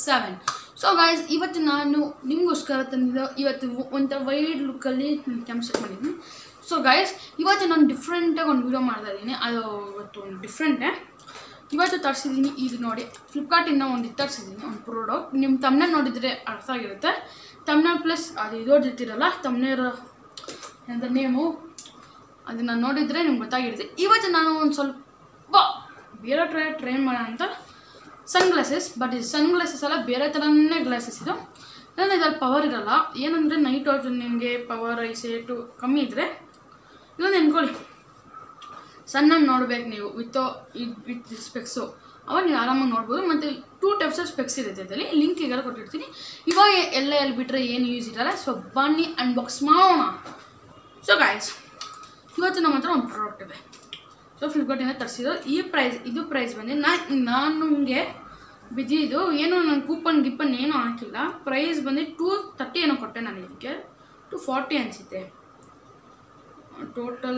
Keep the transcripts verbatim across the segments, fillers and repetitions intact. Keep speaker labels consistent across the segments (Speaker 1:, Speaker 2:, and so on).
Speaker 1: Seven. So guys, ಇವತ್ತು ನಾನು ನಿಮಗೋಸ್ಕರ ತಂದಿದ್ದು ಇವತ್ತು ಒಂಥರ ವೈಡ್ ಲುಕ್ಕಲ್ಲಿ ಕ್ಯಾಮ್ಸೆಟ್ ಮಾಡಿದ್ದೀನಿ. ಸೊ ಗೈಸ್, ಇವತ್ತು ನಾನು ಡಿಫ್ರೆಂಟಾಗಿ ಒಂದು ವೀಡಿಯೋ ಮಾಡ್ತಾ ಇದ್ದೀನಿ. ಅದು ಇವತ್ತು ಒಂದು ಡಿಫ್ರೆಂಟೇ. ಇವತ್ತು ತರಿಸಿದ್ದೀನಿ, ಇದು ನೋಡಿ, ಫ್ಲಿಪ್ಕಾರ್ಟಿಂದ ಒಂದು ಇದು ತರಿಸಿದ್ದೀನಿ, ಒಂದು ಪ್ರಾಡಕ್ಟ್. ನಿಮ್ಮ ತಮ್ಮನೇ ನೋಡಿದರೆ ಅರ್ಥ ಆಗಿರುತ್ತೆ. ತಮ್ಮನೇ ಪ್ಲಸ್ ಅದು ಇದೋದಿರ್ತಿರಲ್ಲ, ತಮ್ಮನೇರ ಅಂತ ನೇಮು, ಅದನ್ನು ನೋಡಿದರೆ ನಿಮ್ಗೆ ಗೊತ್ತಾಗಿರುತ್ತೆ. ಇವತ್ತು ನಾನು ಒಂದು ಸ್ವಲ್ಪ ಬೇರೆ ಟ್ರೈ ಟ್ರೈ ಮಾಡೋಣ ಅಂತ ಸನ್ಗ್ಲಾಸಸ್. ಬಟ್ ಇದು ಸನ್ಗ್ಲಾಸಸ್ ಅಲ್ಲ, ಬೇರೆ ಥರನೇ ಗ್ಲಾಸಸ್ ಇದು. ಇಲ್ಲಾಂದರೆ ಇದ್ರಲ್ಲಿ ಪವರ್ ಇರೋಲ್ಲ. ಏನಂದರೆ ನೈಟ್ ಹೊತ್ತು ನಿಮಗೆ ಪವರ್ ಐಸೇಟು ಕಮ್ಮಿ ಇದ್ದರೆ ಇಲ್ಲ ನೆನ್ಕೊಳ್ಳಿ, ಸಣ್ಣಗೆ ನೋಡ್ಬೇಕು ನೀವು ವಿತ್ ಇದು ವಿತ್ ಸ್ಪೆಕ್ಸು, ಅವಾಗ ನೀವು ಆರಾಮಾಗಿ ನೋಡ್ಬೋದು. ಮತ್ತು ಟೂ ಟೈಪ್ಸ್ ಆಫ್ ಸ್ಪೆಕ್ಸ್ ಇರುತ್ತೆ ಇದರಲ್ಲಿ, ಲಿಂಕ್ ಈಗೆಲ್ಲ ಕೊಟ್ಟಿರ್ತೀನಿ. ಇವಾಗ ಎಲ್ಲ ಎಲ್ಲಿ ಬಿಟ್ಟರೆ ಏನು ಯೂಸ್ ಇರಲ್ಲ. ಸೊ ಬನ್ನಿ ಅನ್ಬಾಕ್ಸ್ ಮಾಡೋಣ. ಸೊ ಗಾಯ್ಸ್, ಇವತ್ತು ನಮ್ಮ ಹತ್ರ ಒಂದು ಪ್ರಾಡಕ್ಟ್ ಇದೆ. ಸೊ ಫ್ಲಿಪ್ಕಾರ್ಟಿಂದ ತರಿಸಿದ್ದು. ಈ ಪ್ರೈಸ್ ಇದು ಪ್ರೈಸ್ ಬಂದು ನಾನು ನಾನು ನಿಮಗೆ ಬಿದ್ದಿದ್ದು ಏನು, ನಾನು ಕೂಪನ್ ಗಿಪ್ಪನ್ ಏನೂ ಹಾಕಿಲ್ಲ. ಪ್ರೈಸ್ ಬಂದು ಟೂ ತರ್ಟಿ ಏನೋ ಕೊಟ್ಟೆ ನಾನು, ಇದಕ್ಕೆ ಟು ಫಾರ್ಟಿ ಅನಿಸುತ್ತೆ ಟೋಟಲ್.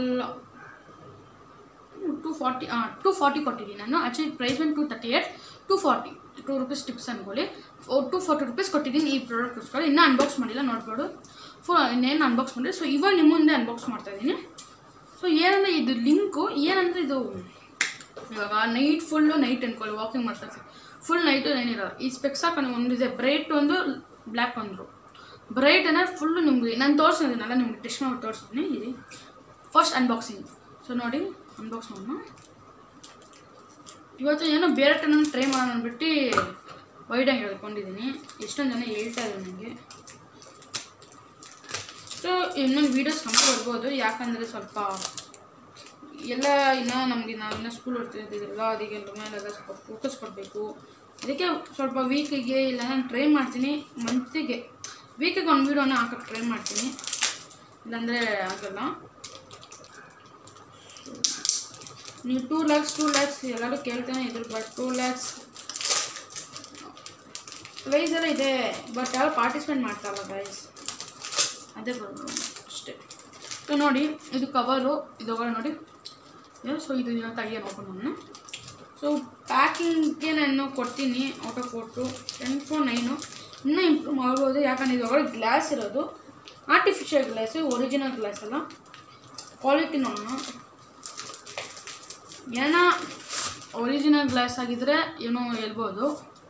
Speaker 1: ಟು ಫಾರ್ಟಿ ಹಾಂ ಟು ಫಾರ್ಟಿ ಕೊಟ್ಟಿದ್ದೀನಿ ನಾನು. ಆ್ಯಕ್ಚುಲಿ ಪ್ರೈಸ್ ಬಂದು two thirty eight two forty two rupees tips ಅಂದ್ಕೊಳ್ಳಿ. ಟು ಫಾರ್ಟಿ ರುಪೀಸ್ ಕೊಟ್ಟಿದ್ದೀನಿ ಈ ಪ್ರಾಡಕ್ಟ್ಗೋಸ್ಕರ. ಇನ್ನೂ ಅನ್ಬಾಕ್ಸ್ ಮಾಡಿಲ್ಲ, ನೋಡ್ಬೋದು. ಫೋ ಇನ್ನೇನು ಅನ್ಬಾಕ್ಸ್ ಮಾಡಿದೆ. ಸೊ ಇವಾಗ ನಿಮ್ಮ ಮುಂದೆ ಅನ್ಬಾಕ್ಸ್ ಮಾಡ್ತಾಯಿದ್ದೀನಿ. ಸೊ ಏನಂದರೆ ಇದು ಲಿಂಕು ಏನಂದರೆ ಇದು ಇವಾಗ ನೈಟ್ ಫುಲ್ಲು ನೈಟ್ ಅಂದ್ಕೊಳ್ಳಿ, ವಾಕಿಂಗ್ ಮಾಡ್ತಾಯಿರ್ತೀವಿ, ಫುಲ್ ನೈಟು ಏನಿರೋಲ್ಲ. ಈ ಸ್ಪೆಕ್ಸ್ ಹಾಕೊಂಡು ಒಂದಿದೆ, ಬ್ರೈಟ್ ಒಂದು ಬ್ಲ್ಯಾಕ್ ಒಂದು. ಬ್ರೈಟ್ ಅಂದರೆ ಫುಲ್ಲು ನಿಮಗೆ ನಾನು ತೋರಿಸಿದ್ದೀನಲ್ಲ, ನಿಮ್ಗೆ ಟೆಸ್ಟ್ ಮಾಡಿ ತೋರಿಸಿದ್ದೀನಿ. ಇದು ಫಸ್ಟ್ ಅನ್ಬಾಕ್ಸಿಂಗ್. ಸೊ ನೋಡಿ, ಅನ್ಬಾಕ್ಸ್ ಮಾಡೋಣ. ಇವತ್ತು ಏನೋ ಬೇರೆ ಟೈಮ್ ಟ್ರೈ ಮಾಡೋಣ ಅಂದ್ಬಿಟ್ಟು ವೈಡಾಗಿ ಹೇಳ್ಕೊಂಡಿದ್ದೀನಿ. ಎಷ್ಟೊಂದು ಜನ ಹೇಳ್ತಾ ಇದ್ದಾರೆ ನನಗೆ. ಸೊ ಇನ್ನೊಂದು ವೀಡಿಯೋಸ್ ಕಮ್ಮಿ ಬರ್ಬೋದು, ಯಾಕಂದರೆ ಸ್ವಲ್ಪ ಎಲ್ಲ ಇನ್ನೂ ನಮಗೆ ನಾವು ಇನ್ನೂ ಸ್ಕೂಲ್ ಓದ್ತಿದ್ದಿರಲ್ಲ, ಅದಕ್ಕೆ ಮೇಲೆಲ್ಲ ಸ್ವಲ್ಪ ಫೋಕಸ್ ಕೊಡಬೇಕು. ಅದಕ್ಕೆ ಸ್ವಲ್ಪ ವೀಕಿಗೆ ಇಲ್ಲ ನಾನು ಟ್ರೈ ಮಾಡ್ತೀನಿ, ಮಂತಿಗೆ ವೀಕಿಗೆ ಒಂದು ವೀಡಿಯೋನ ಹಾಕೋಕ್ಕೆ ಟ್ರೈ ಮಾಡ್ತೀನಿ, ಇಲ್ಲಾಂದರೆ ಆಗೋಲ್ಲ. ನೀವು ಟೂ ಲ್ಯಾಕ್ಸ್ ಟೂ ಲ್ಯಾಕ್ಸ್ ಎಲ್ಲರೂ ಕೇಳ್ತಾನೆ ಇದ್ರು, ಬಟ್ ಟೂ ಲ್ಯಾಕ್ಸ್ ಪ್ರೈಸ್ ಎಲ್ಲ ಇದೆ, ಬಟ್ ಯಾರು ಪಾರ್ಟಿಸಿಪೇಟ್ ಮಾಡ್ತಾರಲ್ಲ ಗೈಸ್, ಅದೇ ಬರೋದು ಅಷ್ಟೇ. ಸೊ ನೋಡಿ, ಇದು ಕವರು ಇದೊಳಗೆ ನೋಡಿ. ಸೊ ಇದು ದಿನ ತೆಗಿಯೋಣ ಓಪನ್ ನಾನು. ಸೊ ಪ್ಯಾಕಿಂಗ್ಗೆ ನಾನು ಕೊಡ್ತೀನಿ ಔಟ್ ಆಫ್ ಕೊಟ್ಟು ಟೆನ್ ಫೋರ್ ನೈನು ಇನ್ನೂ ಇಂಪ್ರೂವ್ ಮಾಡ್ಬೋದು, ಯಾಕಂದರೆ ಇದೊಳಗೆ ಗ್ಲಾಸ್ ಇರೋದು ಆರ್ಟಿಫಿಷಿಯಲ್ ಗ್ಲಾಸು, ಒರಿಜಿನಲ್ ಗ್ಲಾಸ್ ಅಲ್ಲ. ಕ್ವಾಲಿಟಿ ನೋಡೋಣ. ಏನೋ ಒರಿಜಿನಲ್ ಗ್ಲಾಸ್ ಆಗಿದ್ದರೆ ಏನೋ ಹೇಳ್ಬೋದು.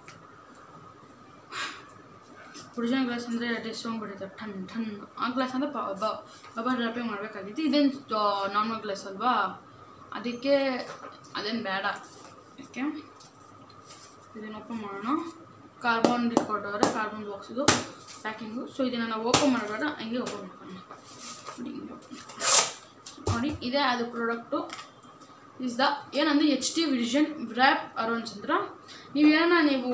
Speaker 1: ಒರಿಜಿನಲ್ ಗ್ಲಾಸ್ ಅಂದರೆ ಟೆಸ್ಟ್ ತೊಗೊಂಡ್ಬಿಡುತ್ತೆ ಟನ್ ಟನ್. ಆ ಗ್ಲಾಸ್ ಅಂದರೆ ಬಬಲ್ ರ್ಯಾಪಿಂಗ್ ಮಾಡಬೇಕಾಗಿತ್ತು. ಇದೇನು ನಾರ್ಮಲ್ ಗ್ಲಾಸ್ ಅಲ್ವಾ, ಅದಕ್ಕೆ ಅದೇನು ಬೇಡ. ಅದಕ್ಕೆ ಇದನ್ನು ಓಪನ್ ಮಾಡೋಣ. ಕಾರ್ಬನ್ ಕೊಟ್ಟವ್ರೆ, ಕಾರ್ಬನ್ ಬಾಕ್ಸ್ ಇದು ಪ್ಯಾಕಿಂಗು. ಸೊ ಇದನ್ನು ನಾವು ಓಪನ್ ಮಾಡಬೇಡ, ಹಂಗೆ ಓಪನ್ ಮಾಡೋಣ. ನೋಡಿ ಹಿಂಗೆ ನೋಡಿ, ಇದೇ ಅದು ಪ್ರಾಡಕ್ಟು. ಇಸ್ ದ ಏನಂದರೆ H D vision wrap arounds ಅಂದ್ರೆ ನೀವೇನ ನೀವು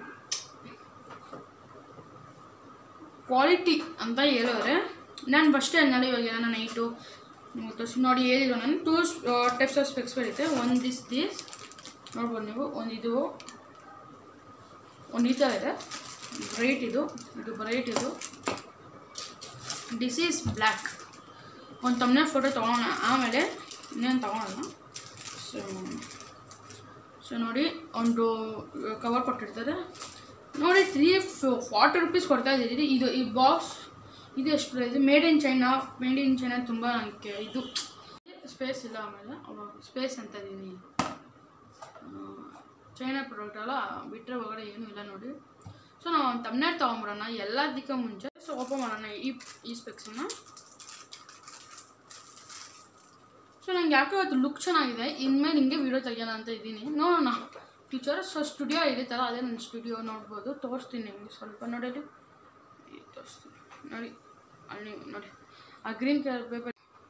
Speaker 1: ಕ್ವಾಲಿಟಿ ಅಂತ ಹೇಳೋರೆ. ನಾನು ಫಸ್ಟೇ ಅನ್ನಲ್ಲ, ಇವಾಗ ಏನೋ ನೈಟು ತೋರಿಸಿ ನೋಡಿ ಹೇಳಿದ್ರು ನಾನು. ಟೂ ಟೈಪ್ಸ್ ಆಫ್ ಸ್ಪೆಕ್ಸ್ ಬರುತ್ತೆ. ಒಂದು ದಿಸ್ ದಿಸ್ ನೋಡ್ಬೋದು ನೀವು, ಒಂದು ಇದು ಒಂದು ಈ ಥರ ಇದೆ ಬ್ರೈಟ್, ಇದು ಇದು ಬ್ರೈಟ್, ಇದು ದಿಸ್ ಈಸ್ ಬ್ಲ್ಯಾಕ್. ಒಂದು ತಮ್ಮನೇ ಫೋಟೋ ತೊಗೊಳೋಣ, ಆಮೇಲೆ ಇನ್ನೇನು ತೊಗೊಳೋಣ. ಸೊ ಸೊ ನೋಡಿ, ಒಂದು ಕವರ್ ಕೊಟ್ಟಿರ್ತಾರೆ ನೋಡಿ. ತ್ರೀ ಫಾರ್ಟಿ ರುಪೀಸ್ ಕೊಡ್ತಾ ಇದ್ದೀರಿ. ಇದು ಈ ಬಾಕ್ಸ್ ಇದು ಎಷ್ಟು price? Made in China. Made in China ತುಂಬ ನನಗೆ ಇದು ಸ್ಪೇಸ್ ಇಲ್ಲ, ಆಮೇಲೆ ಸ್ಪೇಸ್ ಅಂತ ಇದ್ದೀನಿ. ಚೈನಾ ಪ್ರಾಡಕ್ಟ್ ಅಲ್ಲ, ಬಿಟ್ಟರೆ ಒಳಗಡೆ ಏನೂ ಇಲ್ಲ ನೋಡಿ. ಸೊ ನಾವು ಒಂದು ತಮ್ಮನೇಟ್ ತೊಗೊಂಬರೋಣ ಎಲ್ಲದಕ್ಕೆ ಮುಂಚೆ. ಸೊ ಓಪನ್ ಮಾಡೋಣ ಈ ಈ ಸ್ಪೆಕ್ಸನ್ನು. ಸೊ ನಂಗೆ ಯಾಕೆ ಇವತ್ತು ಲುಕ್ ಚೆನ್ನಾಗಿದೆ, ಇನ್ಮೇಲೆ ಹಿಂಗೆ ವೀಡಿಯೋ ತೆಗಿಯೋಣ ಅಂತ ಇದ್ದೀನಿ. ನೋಡೋಣ ಫ್ಯೂಚರ್. ಸೊ ಸ್ಟುಡಿಯೋ ಇದೆ ಥರ, ಅದೇ ನನ್ನ ಸ್ಟುಡಿಯೋ ನೋಡ್ಬೋದು. ತೋರಿಸ್ತೀನಿ ನಿಮಗೆ ಸ್ವಲ್ಪ ನೋಡಿ, ತೋರಿಸ್ತೀನಿ ನೋಡಿ ಅಲ್ಲಿ ನೋಡಿ ಆ ಗ್ರೀನ್ ಕಲರ್ ಪೇಪರ್.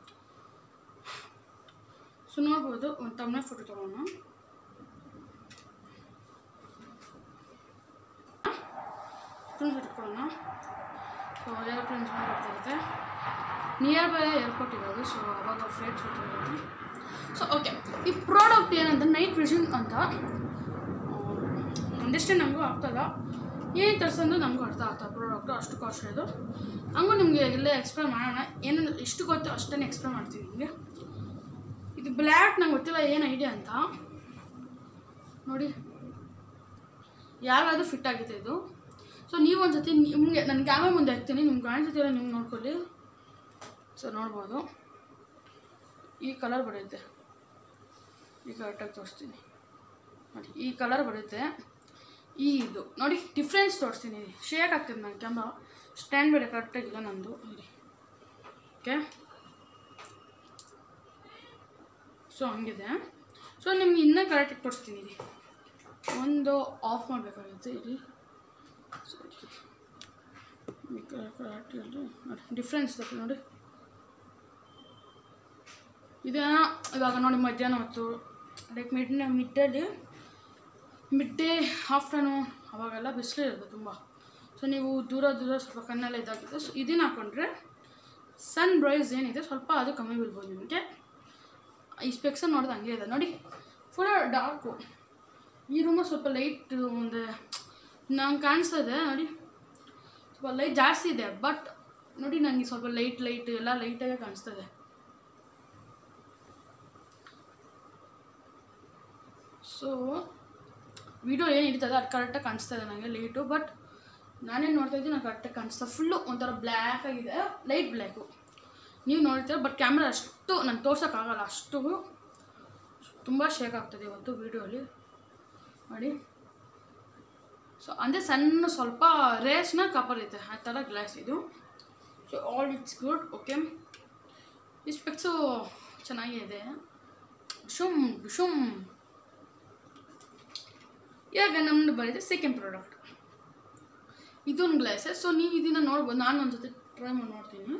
Speaker 1: ಸೊ ನೋಡ್ಬೋದು, ಒಂದು ತಮ್ಮನೇ ಫೋಟೋ ತೊಗೊಳೋಣ. ಫ್ರೆಂಡ್ಸ್ ಇಟ್ಕೊಳ್ಳೋಣ. ಸೊ ಏರೋಪ್ಲೇನ್ಸ್ ಬರ್ತಿರುತ್ತೆ, ನಿಯರ್ ಬೈ ಏರ್ಪೋರ್ಟ್ ಇರೋದು. ಸೊ ಅವಾಗ ಫ್ಲೈಟ್ಸ್ ಹೋಗ್ತಿರೋದು. ಸೊ ಓಕೆ, ಈ ಪ್ರಾಡಕ್ಟ್ ಏನಂತ ನೈಟ್ ವಿಷನ್ ಅಂತ ಒಂದಿಷ್ಟೇ ನಮಗೂ ಆಗ್ತಲ್ಲ, ಏನು ತರಿಸೋದು ನಮಗೂ ಅರ್ಥ ಆಗ್ತದೆ. ಪ್ರಾಡಕ್ಟು ಅಷ್ಟು ಕಾಸ್ಟ್ಲಿ ಇದು. ಹಂಗೂ ನಿಮಗೆ ಇಲ್ಲೇ ಎಕ್ಸ್ಪ್ಲೇನ್ ಮಾಡೋಣ. ಏನಂದ್ರೆ ಎಷ್ಟು ಗೊತ್ತು ಅಷ್ಟೇ ಎಕ್ಸ್ಪ್ಲೇನ್ ಮಾಡ್ತೀವಿ ನಿಮಗೆ. ಇದು ಬ್ಲ್ಯಾಕ್ ನಂಗೆ ಗೊತ್ತಿಲ್ಲ ಏನು ಐಡಿಯಾ ಅಂತ ನೋಡಿ. ಯಾರಾದರೂ ಫಿಟ್ ಆಗಿದೆ ಇದು. ಸೊ ನೀವು ಒಂದು ಸತಿ ನಿಮಗೆ ನನ್ನ ಕ್ಯಾಮ್ರಾ ಮುಂದೆ ಹಾಕ್ತೀನಿ, ನಿಮ್ಗೆ ಕಾಣಿಸ್ತಿಲ್ಲ, ನಿಮ್ಗೆ ನೋಡ್ಕೊಳ್ಳಿ. ಸೊ ನೋಡ್ಬೋದು ಈ ಕಲರ್ ಬರುತ್ತೆ, ಈ ಕರೆಕ್ಟಾಗಿ ತೋರಿಸ್ತೀನಿ ನೋಡಿ, ಈ ಕಲರ್ ಬರುತ್ತೆ. ಈ ಇದು ನೋಡಿ ಡಿಫ್ರೆನ್ಸ್ ತೋರಿಸ್ತೀನಿ, ಶೇಕ್ ಆಗ್ತದೆ ನನ್ನ ಕ್ಯಾಮ್ರಾ, ಸ್ಟ್ಯಾಂಡ್ ಬೇರೆ ಕರೆಕ್ಟಾಗಿಲ್ಲ ನಂದು. ಓಕೆ, ಸೊ ಹಂಗಿದೆ. ಸೊ ನಿಮ್ಗೆ ಇನ್ನೂ ಕರೆಕ್ಟಾಗಿ ತೋರಿಸ್ತೀನಿ. ಇಲ್ಲಿ ಒಂದು ಆಫ್ ಮಾಡಬೇಕಾಗುತ್ತೆ ಇಲ್ಲಿ. ಸೊ ಕರೆಕ್ಟಾಗಿ ನೋಡಿ ಡಿಫ್ರೆನ್ಸ್ ತಪ್ಪು ನೋಡಿ. ಇದೇನೋ ಇವಾಗ ನೋಡಿ ಮಧ್ಯಾಹ್ನ ಹೊತ್ತು ಲೈಕ್ ಮಿಡ್ ಮಿಡ್ಡಲ್ಲಿ ಮಿಡ್ ಡೇ ಆಫ್ಟರ್ನೂನ್ ಅವಾಗೆಲ್ಲ ಬಿಸಿಲು ಇರುತ್ತೆ ತುಂಬ. ಸೊ ನೀವು ದೂರ ದೂರ ಸ್ವಲ್ಪ ಕಣ್ಣೆಲ್ಲ ಇದಾಗಿದೆ. ಸೊ ಇದನ್ನು ಹಾಕೊಂಡ್ರೆ ಸನ್ ರೈಸ್ ಏನಿದೆ ಸ್ವಲ್ಪ ಅದು ಕಮ್ಮಿ ಬೀಳ್ಬೋದು ನಿಮಗೆ. ಈ ಸ್ಪೆಕ್ಸನ್ನು ನೋಡಿದ್ರೆ ಹಂಗೆ ಇದೆ ನೋಡಿ, ಫುಲ್ ಡಾರ್ಕು. ಈ ರೂಮಲ್ಲಿ ಸ್ವಲ್ಪ ಲೈಟ್ ಒಂದು ನಂಗೆ ಕಾಣಿಸ್ತಾ ಇದೆ ನೋಡಿ, ಸ್ವಲ್ಪ ಲೈಟ್ ಜಾಸ್ತಿ ಇದೆ. ಬಟ್ ನೋಡಿ ನನಗೆ ಸ್ವಲ್ಪ ಲೈಟ್ ಲೈಟ್ ಎಲ್ಲ ಲೈಟಾಗೆ ಕಾಣಿಸ್ತದೆ. ಸೊ ವಿಡಿಯೋ ಏನು ಇರ್ತದೆ ಅದು ಕರೆಕ್ಟಾಗಿ ಕಾಣಿಸ್ತಾ ಇದೆ ನನಗೆ ಲೈಟು. ಬಟ್ ನಾನೇನು ನೋಡ್ತಾ ಇದ್ದೀನಿ ನಾನು ಕರೆಕ್ಟಾಗಿ ಕಾಣಿಸ್ತಾ, ಫುಲ್ಲು ಒಂಥರ ಬ್ಲ್ಯಾಕ್ ಆಗಿದೆ, ಲೈಟ್ ಬ್ಲ್ಯಾಕು ನೀವು ನೋಡ್ತೀರ. ಬಟ್ ಕ್ಯಾಮ್ರಾ ಅಷ್ಟು ನಾನು ತೋರ್ಸೋಕ್ಕಾಗಲ್ಲ, ಅಷ್ಟು ತುಂಬ ಶೇಕ್ ಆಗ್ತದೆ ಇವತ್ತು ವೀಡಿಯೋಲಿ ನೋಡಿ. ಸೊ ಅಂದರೆ ಸಣ್ಣ ಸ್ವಲ್ಪ ರೇಸ್ನ ಕಾಪಾಡುತ್ತೆ ಆ ಥರ ಗ್ಲಾಸ್ ಇದು. So all it's good. Okay, ಈ ಸ್ಪೆಕ್ಸು ಚೆನ್ನಾಗಿದೆ. ಶುಮ್ ಶುಮ್ ಇವಾಗ ನಮ್ಮದು ಬರುತ್ತೆ ಸೆಕೆಂಡ್ ಪ್ರಾಡಕ್ಟ್, ಇದೊಂದು ಗ್ಲಾಸೆ. ಸೊ ನೀವು ಇದನ್ನು ನೋಡ್ಬೋದು, ನಾನು ಒಂದು ಜೊತೆ ಟ್ರೈ ಮಾಡಿ ನೋಡ್ತೀನಿ.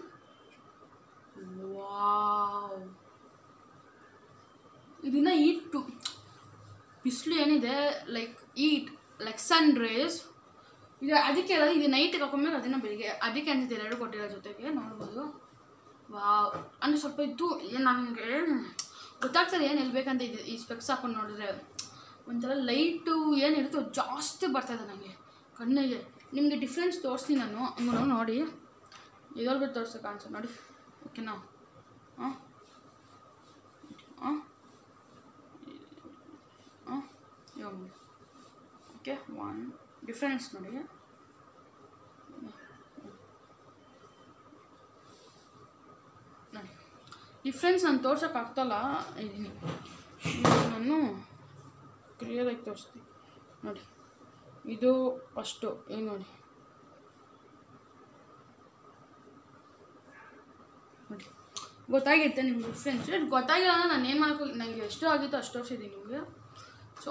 Speaker 1: ವಾವ್, ಇದನ್ನು ಈಟು ಬಿಸಿಲು ಏನಿದೆ like heat like sun rays ಇದು, ಅದಕ್ಕೆ ಅಲ್ಲ ಇದು ನೈಟಿಗೆ ಹಾಕೊಂಡ್ಮೇಲೆ ಅದನ್ನು ಬೆಳಿಗ್ಗೆ ಅದಕ್ಕೆ ಅನ್ಸುತ್ತೆ ಎರಡು ಕೊಟ್ಟಿರೋ ಜೊತೆಗೆ ನೋಡ್ಬೋದು. ವಾವ್, ಅಂದರೆ ಸ್ವಲ್ಪ ಇದ್ದು ನನಗೆ ಗೊತ್ತಾಗ್ತದೆ ಏನು ಇಲ್ಬೇಕಂತ ಇದೆ. ಈ ಸ್ಪೆಕ್ಸ್ ಹಾಕೊಂಡು ನೋಡಿದ್ರೆ ಒಂಥರ ಲೈಟು ಏನಿರುತ್ತೋ ಜಾಸ್ತಿ ಬರ್ತದೆ ನನಗೆ ಕಣ್ಣಿಗೆ. ನಿಮಗೆ ಡಿಫ್ರೆನ್ಸ್ ತೋರಿಸ್ತೀನಿ ನಾನು, ಹಂಗೂ ನೋಡಿ ಇದ್ರಲ್ಲಿ ಬಿಟ್ಟು ತೋರಿಸೋಕೆ ಕಾಣಿಸೋ ನೋಡಿ. ಓಕೆನಾ? ಹಾಂ ಹಾಂ ಹಾಂ ಇವಾಗ ಓಕೆ, ಒನ್ ಡಿಫ್ರೆನ್ಸ್ ನೋಡಿ. ನೋಡಿ ಡಿಫ್ರೆನ್ಸ್ ನಾನು ತೋರ್ಸೋಕ್ಕಾಗ್ತಲ್ಲ ಇದ್ದೀನಿ, ನಾನು ಕ್ಲಿಯರಾಗಿ ತೋರಿಸ್ತೀನಿ ನೋಡಿ. ಇದು ಫಸ್ಟು ಏನು ನೋಡಿ ನೋಡಿ ಗೊತ್ತಾಗಿತ್ತೆ ನಿಮ್ಗೆ ಡಿಫ್ರೆನ್ಸ್. ಗೊತ್ತಾಗಿಲ್ಲ ಅಂದರೆ ನಾನು ಏನು ಮಾಡೋಕ್ಕೂ ನನಗೆ ಎಷ್ಟು ಆಗಿತ್ತು ಅಷ್ಟು ತೋರಿಸಿದ್ದೀನಿ ನಿಮಗೆ. So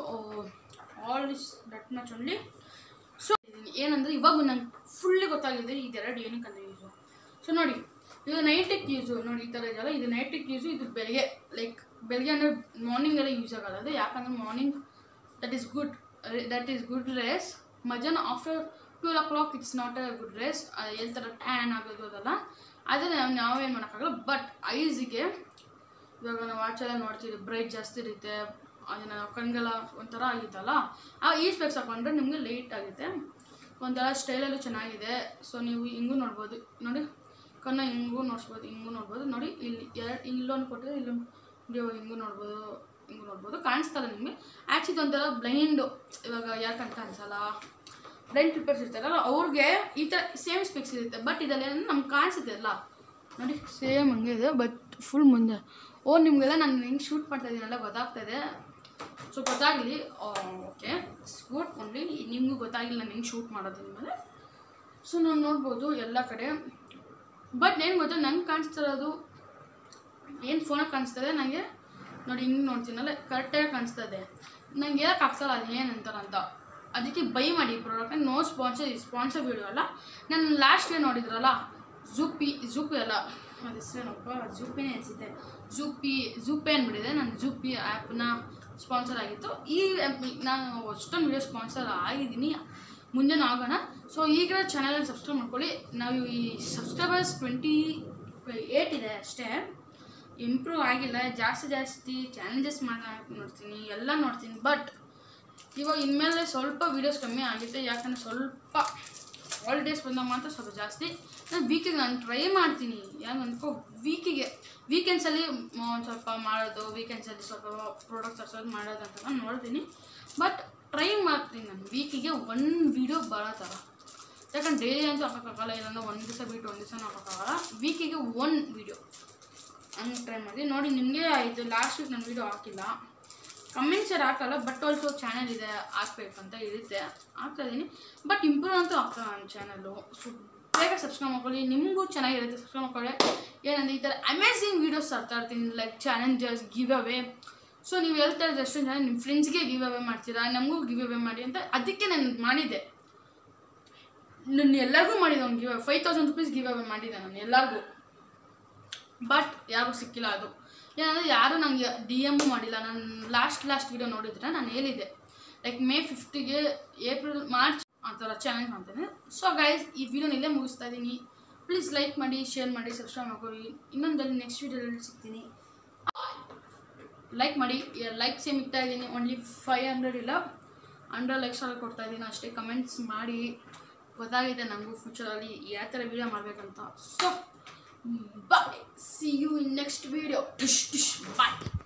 Speaker 1: all is that much only. So ಏನಂದರೆ ಇವಾಗ ನಂಗೆ ಫುಲ್ಲಿ ಗೊತ್ತಾಗಿದೆ ಇದೆರಡು ಏನಕ್ಕೆ ಅಂದರೆ ಯೂಸು. ಸೊ ನೋಡಿ ಇದು ನೈಟಿಗೆ ಯೂಸು ನೋಡಿ, ಈ ಥರ ಇದೆಯಲ್ಲ ಇದು ನೈಟಿಗೆ ಯೂಸು, ಇದು ಬೆಳಗ್ಗೆ ಲೈಕ್ ಬೆಳಗ್ಗೆ ಅಂದರೆ ಮಾರ್ನಿಂಗೆಲ್ಲ ಯೂಸ್ ಆಗೋಲ್ಲ ಅದು. ಯಾಕಂದರೆ morning that is good that is good rays. ಮಧ್ಯಾಹ್ನ after twelve o'clock it's not a good rays. ಹೇಳ್ತಾರೆ ಟ್ಯಾನ್ ಆಗೋದು ಅದಲ್ಲ, ಅದನ್ನು ನಾವೇನು ಮಾಡೋಕ್ಕಾಗಲ್ಲ. ಬಟ್ ಐಸಿಗೆ ಇವಾಗ ನಾವು ವಾಚೆಲ್ಲ ನೋಡ್ತೀವಿ ಬ್ರೈಟ್ ಜಾಸ್ತಿ ಇರುತ್ತೆ, ಅದನ್ನು ಕಣ್ಗೆಲ್ಲ ಒಂಥರ ಆಗಿತ್ತಲ್ಲ, ಆ ಈ ಸ್ಪೆಕ್ಸ್ ಹಾಕೊಂಡ್ರೆ ನಿಮಗೆ ಲೈಟ್ ಆಗುತ್ತೆ, ಒಂಥರ ಸ್ಟೈಲಲ್ಲೂ ಚೆನ್ನಾಗಿದೆ. ಸೊ ನೀವು ಹಿಂಗೂ ನೋಡ್ಬೋದು ನೋಡಿ, ಕಣ್ಣ ಹಿಂಗೂ ನೋಡ್ಸ್ಬೋದು, ಹಿಂಗೂ ನೋಡ್ಬೋದು ನೋಡಿ. ಇಲ್ಲಿ ಎರಡು ಇಲ್ಲೊಂದು ಕೊಟ್ಟಿದ್ರೆ ಇಲ್ಲೊಂದು ಹಿಂಗೂ ನೋಡ್ಬೋದು, ಹಿಂಗೂ ನೋಡ್ಬೋದು. ಕಾಣಿಸ್ತಲ್ಲ ನಿಮಗೆ ಆ್ಯಕ್ಚುಲಿ ಒಂಥರ ಬ್ಲೈಂಡು. ಇವಾಗ ಯಾಕಂತ ಅನ್ಸಲ್ಲ, ಬ್ಲೈಂಡ್ ಪೀಪಲ್ಸ್ ಇರ್ತಾರಲ್ಲ ಅವ್ರಿಗೆ ಈ ಥರ ಸೇಮ್ ಸ್ಪೆಕ್ಸ್ ಇರುತ್ತೆ. ಬಟ್ ಇದರಲ್ಲಿ ಏನಂದ್ರೆ ನಮ್ಗೆ ಕಾಣಿಸುತ್ತೆ ಅಲ್ಲ ನೋಡಿ, ಸೇಮ್ ಹಂಗೆ ಇದೆ ಬಟ್ ಫುಲ್ ಮುಂದೆ. ಓ ನಿಮಗೆಲ್ಲ ನಾನು ಹೆಂಗೆ ಶೂಟ್ ಮಾಡ್ತಾ ಇದ್ದೀನಲ್ಲ ಗೊತ್ತಾಗ್ತಾಯಿದೆ. ಸೊ ಗೊತ್ತಾಗಲಿ, ಓಕೆ ಇಟ್ಸ್ ಗುಡ್ ಓನ್ಲಿ. ನಿಮಗೂ ಗೊತ್ತಾಗಿಲ್ಲ ನಾನು ಹೆಂಗೆ ಶೂಟ್ ಮಾಡೋದು ನಿಮ್ಮಲ್ಲಿ. ಸೊ ನಾನು ನೋಡ್ಬೋದು ಎಲ್ಲ ಕಡೆ. ಬಟ್ ಏನು ಗೊತ್ತಾ ನಂಗೆ ಕಾಣಿಸ್ತಿರೋದು ಏನು ಫೋನಾಗಿ ಕಾಣಿಸ್ತದೆ ನನಗೆ ನೋಡಿ, ಹಿಂಗೆ ನೋಡ್ತೀನಲ್ಲ ಕರೆಕ್ಟಾಗಿ ಕಾಣಿಸ್ತದೆ. ನಂಗೆ ಹೇಳಕ್ಕೆ ಆಗ್ತಲ್ಲ ಅದು ಏನಂತಾರಂತ, ಅದಕ್ಕೆ ಬೈ ಮಾಡಿ product. No sponsor sponsor video ಅಲ್ಲ. ನಾನು ಲಾಸ್ಟ್ ಏನು ನೋಡಿದ್ರಲ್ಲ ಜೂಪಿ ಜೂಪಿ ಅಲ್ಲ ಅದು ಹೆಸರೇನಪ್ಪ, ಜೂಪಿನೇ ಅನಿಸುತ್ತೆ, ಜೂಪಿ ಜೂಪಿ ಅಂದ್ಬಿಟ್ಟಿದೆ. ನಾನು ಜೂಪಿ ಆ್ಯಪ್ನ ಸ್ಪಾನ್ಸರ್ ಆಗಿತ್ತು. ಈ ನಾನು ಅಷ್ಟೊಂದು ವೀಡಿಯೋ ಸ್ಪಾನ್ಸರ್ ಆಗಿದ್ದೀನಿ, ಮುಂದೆನೂ ಆಗೋಣ. ಸೊ ಈಗ ಚಾನಲಲ್ಲಿ ಸಬ್ಸ್ಕ್ರೈಬ್ ಮಾಡ್ಕೊಳ್ಳಿ. ನಾವು ಈ ಸಬ್ಸ್ಕ್ರೈಬರ್ಸ್ ಟ್ವೆಂಟಿ ಏಯ್ಟ್ ಇದೆ ಅಷ್ಟೇ, ಇಂಪ್ರೂವ್ ಆಗಿಲ್ಲ. ಜಾಸ್ತಿ ಜಾಸ್ತಿ ಚಾಲೆಂಜಸ್ ಮಾಡಿ ನೋಡ್ತೀನಿ, ಎಲ್ಲ ನೋಡ್ತೀನಿ. ಬಟ್ ಇವಾಗ ಇನ್ಮೇಲೆ ಸ್ವಲ್ಪ ವೀಡಿಯೋಸ್ ಕಮ್ಮಿ ಆಗಿದೆ, ಯಾಕಂದರೆ ಸ್ವಲ್ಪ ಹಾಲಿಡೇಸ್ ಬಂದಾಗ ಮಾತ್ರ ಸ್ವಲ್ಪ ಜಾಸ್ತಿ. ನಾನು ವೀಕಿಗೆ ನಾನು ಟ್ರೈ ಮಾಡ್ತೀನಿ, ಯಾಕೆ ಅಂದ್ಕೋ ವೀಕಿಗೆ ವೀಕೆಂಡ್ಸಲ್ಲಿ ಒಂದು ಸ್ವಲ್ಪ ಮಾಡೋದು, ವೀಕೆಂಡ್ಸಲ್ಲಿ ಸ್ವಲ್ಪ ಪ್ರಾಡಕ್ಟ್ಸ್ ತರ್ಸೋದು ಮಾಡೋದು ಅಂತ ನಾನು ನೋಡ್ತೀನಿ. ಬಟ್ ಟ್ರೈ ಮಾಡ್ತೀನಿ ನಾನು ವೀಕಿಗೆ ಒಂದು ವೀಡಿಯೋ ಬರೋ ಥರ. ಯಾಕಂದ್ರೆ ಡೈಲಿ ಅಂತೂ ಹಾಕೋಕ್ಕಾಗಲ್ಲ, ಇಲ್ಲಾಂದ್ರೆ ಒಂದು ದಿವಸ ಬಿಟ್ಟು ಒಂದು ದಿವಸ ಹಾಕೋಕ್ಕಾಗಲ್ಲ. ವೀಕಿಗೆ ಒನ್ ವೀಡಿಯೋ ಹಂಗೆ ಟ್ರೈ ಮಾಡ್ತೀನಿ ನೋಡಿ. ನಿಮಗೆ ಇದು ಲಾಸ್ಟ್ ವೀಕ್ ನಾನು ವೀಡಿಯೋ ಹಾಕಿಲ್ಲ, ಕಮೆಂಟ್ಸ್ ಯಾರು ಹಾಕಲ್ಲ, ಬಟ್ ಆಲ್ಸೋ ಚಾನಲ್ ಇದೆ ಹಾಕ್ಬೇಕಂತ ಇರುತ್ತೆ, ಹಾಕ್ತಾಯಿದ್ದೀನಿ. ಬಟ್ ಇಂಪ್ರೂವ್ ಅಂತೂ ಆಗ್ತದೆ ನನ್ನ ಚಾನಲ್ಲು. ಸೊ ಬೇಗ ಸಬ್ಸ್ಕ್ರೈಬ್ ಮಾಡ್ಕೊಳ್ಳಿ, ನಿಮಗೂ ಚೆನ್ನಾಗಿರುತ್ತೆ ಸಬ್ಸ್ಕ್ರೈಬ್ ಮಾಡ್ಕೊಳ್ಳಿ. ಏನಂದರೆ ಈ ಥರ ಅಮೇಝಿಂಗ್ ವೀಡಿಯೋಸ್ ತರ್ತಾ ಇರ್ತೀನಿ, like challenges, giveaway. So ನೀವು ಹೇಳ್ತಾ ಇರೋದು ಎಷ್ಟೊಂದು ಜನ ನಿಮ್ಮ ಫ್ರೆಂಡ್ಸ್ಗೆ ಗಿವ್ ಅವೇ ಮಾಡ್ತೀರಾ, ನಮಗೂ ಗಿವ್ ಅವೇ ಮಾಡಿ ಅಂತ. ಅದಕ್ಕೆ ನಾನು ಮಾಡಿದ್ದೆ, ನಾನು ಎಲ್ಲರಿಗೂ ಮಾಡಿದ್ದೆ ಒಂದು giveaway. Five thousand rupees giveaway ಮಾಡಿದ್ದೆ ನಾನು ಎಲ್ಲರಿಗೂ, ಬಟ್ ಯಾರಿಗೂ ಸಿಕ್ಕಿಲ್ಲ. ಅದು ಏನಂದರೆ ಯಾರೂ ನನಗೆ ಡಿ ಎಮ್ಮು ಮಾಡಿಲ್ಲ. ನಾನು ಲಾಸ್ಟ್ ಲಾಸ್ಟ್ ವೀಡಿಯೋ ನೋಡಿದ್ರೆ ನಾನು ಹೇಳಿದ್ದೆ ಲೈಕ್ ಮೇ ಫಿಫ್ಟಿಗೆ ಏಪ್ರಿಲ್ ಮಾರ್ಚ್ ಆ ಥರ ಚಾಲೆಂಜ್ ಮಾಡ್ತೇನೆ. ಸೊ ಗೈಸ್ ಈ ವಿಡಿಯೋನ ಇಲ್ಲೇ ಮುಗಿಸ್ತಾ ಇದ್ದೀನಿ. ಪ್ಲೀಸ್ ಲೈಕ್ ಮಾಡಿ, ಶೇರ್ ಮಾಡಿ, ಸಬ್ಸ್ಕ್ರೈಬ್ ಮಾಡ್ಕೊಳ್ಳಿ. ಇನ್ನೊಂದಲ್ಲಿ ನೆಕ್ಸ್ಟ್ ವೀಡಿಯೋದಲ್ಲಿ ಸಿಗ್ತೀನಿ. ಲೈಕ್ ಮಾಡಿ, ಲೈಕ್ ಸೇಮ್ ಇಡ್ತಾ ಇದ್ದೀನಿ. ಓನ್ಲಿ ಫೈವ್ ಹಂಡ್ರೆಡ್ ಇಲ್ಲ, ಹಂಡ್ರೆಡ್ ಲೈಕ್ಸ್ ಎಲ್ಲ ಕೊಡ್ತಾ ಇದ್ದೀನಿ ಅಷ್ಟೇ. ಕಮೆಂಟ್ಸ್ ಮಾಡಿ, ಗೊತ್ತಾಗಿದೆ ನನಗೂ ಫ್ಯೂಚರಲ್ಲಿ ಯಾವ ಥರ ವೀಡಿಯೋ ಮಾಡಬೇಕಂತ. So bye, see you in next video. ಟಿಶ್ ಟಿಶ್ ಬಾಯ್.